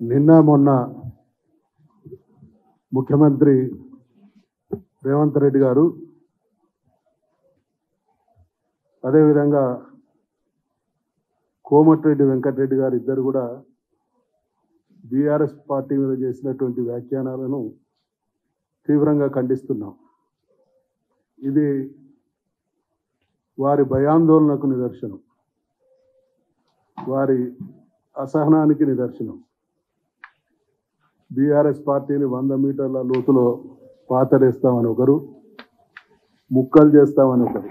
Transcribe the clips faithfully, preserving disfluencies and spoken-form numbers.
నిన్న మొన్న ముఖ్యమంత్రి రేవంత్ రెడ్డి గారు అదేవిధంగా కోమటిరెడ్డి వెంకటరెడ్డి గారు ఇద్దరు కూడా బీఆర్ఎస్ పార్టీ మీద చేసినటువంటి వ్యాఖ్యానాలను తీవ్రంగా ఖండిస్తున్నాం. ఇది వారి భయాందోళనకు నిదర్శనం, వారి అసహనానికి నిదర్శనం. బీఆర్ఎస్ పార్టీని వంద మీటర్ల లోతులో పాతరేస్తామని ఒకరు, ముక్కలు చేస్తామని ఒకరు.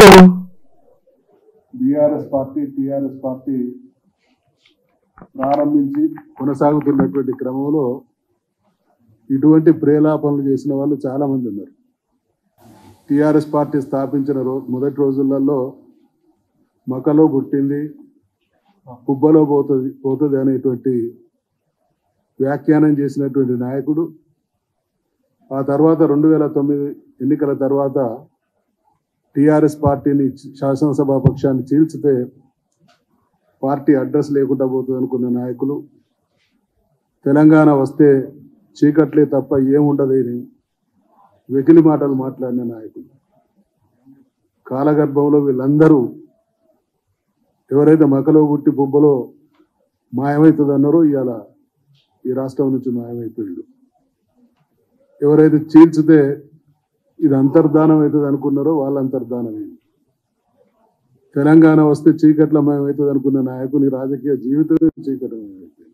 బీఆర్ఎస్ పార్టీ టీఆర్ఎస్ పార్టీ ప్రారంభించి కొనసాగుతున్నటువంటి క్రమంలో ఇటువంటి ప్రేలాపనలు చేసిన వాళ్ళు చాలామంది ఉన్నారు. టీఆర్ఎస్ పార్టీ స్థాపించిన రో మొదటి రోజులలో మకలో పుట్టింది పుబ్బలో పోతుంది పోతుంది అనేటువంటి వ్యాఖ్యానం చేసినటువంటి నాయకుడు ఆ తర్వాత రెండు వేల తొమ్మిది ఎన్నికల తర్వాత టీఆర్ఎస్ పార్టీని శాసనసభా పక్షాన్ని చీల్చితే పార్టీ అడ్రస్ లేకుండా పోతుంది అనుకున్న నాయకులు, తెలంగాణ వస్తే చీకట్లే తప్ప ఏముండదని వెకిలి మాటలు మాట్లాడిన నాయకులు, కాలగర్భంలో వీళ్ళందరూ ఎవరైతే మకలో పుట్టి బొబ్బలో మాయమవుతుంది అన్నారో ఇవాళ ఈ రాష్ట్రం నుంచి మాయమైపోయిండు. ఎవరైతే చీల్చితే ఇది అంతర్ధానం అవుతుంది అనుకున్నారో వాళ్ళ అంతర్ధానం అయింది. తెలంగాణ వస్తే చీకట్ల మయమవుతుంది అనుకున్న నాయకుని రాజకీయ జీవితమే చీకటమైపోయింది.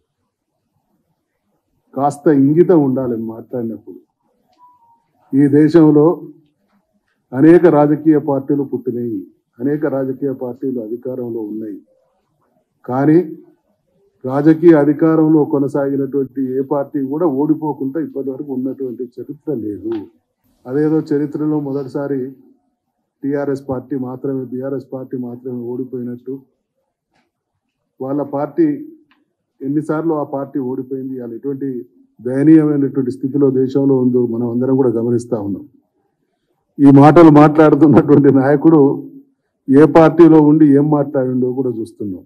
కాస్త ఇంగితం ఉండాలి మాట్లాడినప్పుడు. ఈ దేశంలో అనేక రాజకీయ పార్టీలు పుట్టినాయి, అనేక రాజకీయ పార్టీలు అధికారంలో ఉన్నాయి. కానీ రాజకీయ అధికారంలో కొనసాగినటువంటి ఏ పార్టీ కూడా ఓడిపోకుండా ఇప్పటి వరకు ఉన్నటువంటి చరిత్ర లేదు. అదేదో చరిత్రలో మొదటిసారి టీఆర్ఎస్ పార్టీ మాత్రమే బీఆర్ఎస్ పార్టీ మాత్రమే ఓడిపోయినట్టు, వాళ్ళ పార్టీ ఎన్నిసార్లు ఆ పార్టీ ఓడిపోయింది, వాళ్ళు ఎటువంటి దయనీయమైనటువంటి స్థితిలో దేశంలో ఉందో మనం అందరం కూడా గమనిస్తూ ఉన్నాం. ఈ మాటలు మాట్లాడుతున్నటువంటి నాయకుడు ఏ పార్టీలో ఉండి ఏం మాట్లాడిండో కూడా చూస్తున్నాం.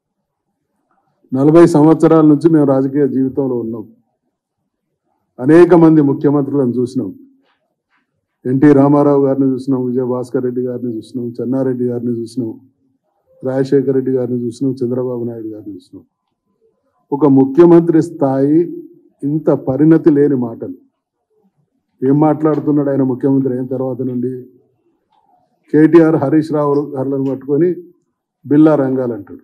నలభై సంవత్సరాల నుంచి మేము రాజకీయ జీవితంలో ఉన్నాం. అనేక మంది ముఖ్యమంత్రులను చూసినాం. ఎన్టీ రామారావు గారిని చూసినాం, విజయభాస్కర్ రెడ్డి గారిని చూసినాం, చెన్నారెడ్డి గారిని చూసినాం, రాజశేఖర రెడ్డి గారిని చూసినాం, చంద్రబాబు నాయుడు గారిని చూసినాం. ఒక ముఖ్యమంత్రి స్థాయి ఇంత పరిణతి లేని మాటలు ఏం మాట్లాడుతున్నాడు ఆయన ముఖ్యమంత్రి అయిన తర్వాత నుండి. కేటీఆర్ హరీష్ రావు గారులను పట్టుకొని బిల్లా రంగాలు అంటాడు.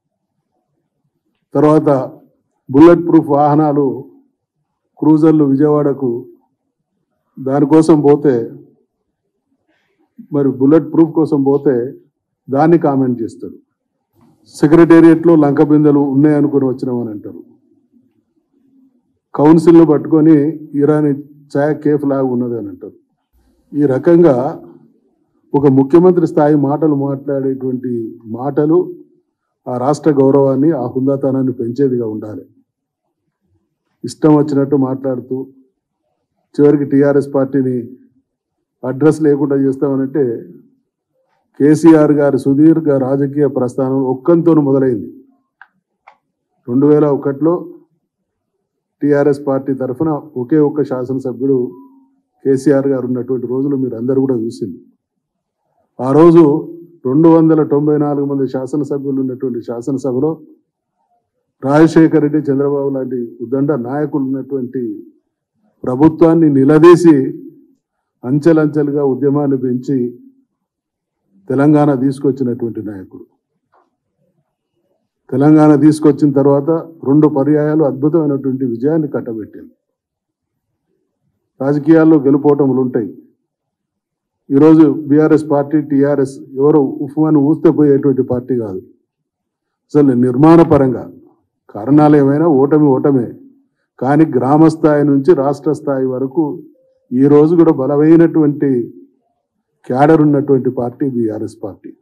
తర్వాత బుల్లెట్ ప్రూఫ్ వాహనాలు క్రూజర్లు విజయవాడకు దానికోసం పోతే, మరి బుల్లెట్ ప్రూఫ్ కోసం పోతే దాన్ని కామెంట్ చేస్తాడు. సెక్రటేరియట్లో లంక బిందెలు ఉన్నాయనుకుని వచ్చినామని అంటారు. కౌన్సిల్ను పట్టుకొని ఇరానీ ఛాయ్ కేఫ్ లాగా ఉన్నది అని అంటారు. ఈ రకంగా ఒక ముఖ్యమంత్రి స్థాయి మాటలు మాట్లాడేటువంటి మాటలు ఆ రాష్ట్ర గౌరవాన్ని, ఆ హుందాతనాన్ని పెంచేదిగా ఉండాలి. ఇష్టం వచ్చినట్టు మాట్లాడుతూ చివరికి టీఆర్ఎస్ పార్టీని అడ్రస్ లేకుండా చేస్తామనంటే, కేసీఆర్ గారి సుదీర్ఘ రాజకీయ ప్రస్థానం ఒక్కంతో మొదలైంది. రెండు వేల ఒకటిలో టీఆర్ఎస్ పార్టీ తరఫున ఒకే ఒక్క శాసనసభ్యుడు కేసీఆర్ గారు ఉన్నటువంటి రోజులు మీరు అందరూ కూడా చూసింది. ఆ రోజు రెండు వందల తొంభై నాలుగు మంది శాసనసభ్యులు ఉన్నటువంటి శాసనసభలో రాజశేఖర రెడ్డి, చంద్రబాబు లాంటి ఉద్దండ నాయకులు ఉన్నటువంటి ప్రభుత్వాన్ని నిలదీసి అంచెలంచెలుగా ఉద్యమాన్ని పెంచి తెలంగాణ తీసుకొచ్చినటువంటి నాయకుడు. తెలంగాణ తీసుకొచ్చిన తర్వాత రెండు పర్యాయాలు అద్భుతమైనటువంటి విజయాన్ని కట్టబెట్టింది. రాజకీయాల్లో గెలుపోవటములు ఉంటాయి. ఈరోజు బీఆర్ఎస్ పార్టీ టీఆర్ఎస్ ఎవరు ఉఫ్మాను ఊస్తే పోయేటువంటి పార్టీ కాదు. అసలు నిర్మాణ పరంగా కారణాలు ఏమైనా ఓటమి ఓటమే, కానీ గ్రామ స్థాయి నుంచి రాష్ట్ర స్థాయి వరకు ఈరోజు కూడా బలమైనటువంటి క్యాడర్ ఉన్నటువంటి పార్టీ బీఆర్ఎస్ పార్టీ.